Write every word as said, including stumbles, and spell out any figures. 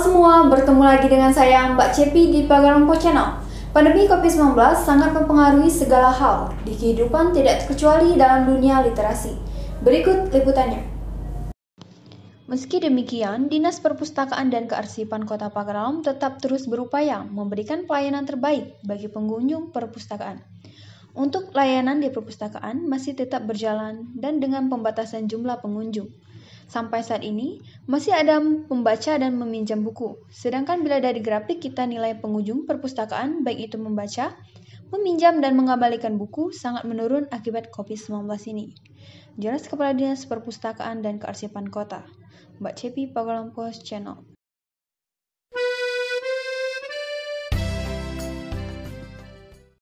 semua, bertemu lagi dengan saya Mbak Cepi di Pagarompo Channel. Pandemi covid sembilan belas sangat mempengaruhi segala hal di kehidupan, tidak terkecuali dalam dunia literasi. Berikut liputannya. Meski demikian, Dinas Perpustakaan dan Kearsipan Kota Pagaralem tetap terus berupaya memberikan pelayanan terbaik bagi pengunjung perpustakaan. Untuk layanan di perpustakaan masih tetap berjalan dan dengan pembatasan jumlah pengunjung. Sampai saat ini, masih ada pembaca dan meminjam buku. Sedangkan bila dari grafik kita nilai pengunjung perpustakaan, baik itu membaca, meminjam dan mengembalikan buku sangat menurun akibat covid sembilan belas ini. Jelas Kepala Dinas Perpustakaan dan Kearsipan Kota, Mbak Cepi, Pagarompo Channel.